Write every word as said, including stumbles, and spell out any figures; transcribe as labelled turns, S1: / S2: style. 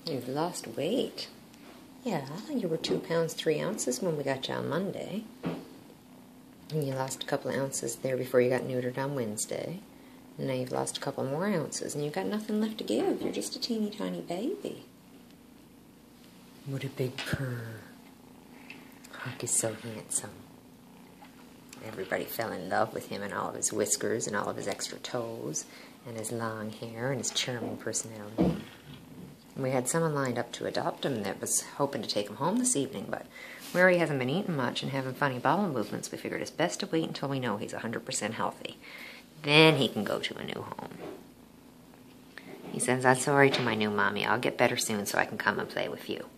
S1: You've lost weight. Yeah, you were two pounds, three ounces when we got you on Monday. And you lost a couple of ounces there before you got neutered on Wednesday. And now you've lost a couple more ounces and you've got nothing left to give. You're just a teeny tiny baby. What a big purr. Huck is so handsome. Everybody fell in love with him and all of his whiskers and all of his extra toes and his long hair and his charming personality. We had someone lined up to adopt him that was hoping to take him home this evening, but where he hasn't been eating much and having funny bowel movements, we figured it's best to wait until we know he's one hundred percent healthy. Then he can go to a new home. He says, "I'm sorry to my new mommy. I'll get better soon so I can come and play with you."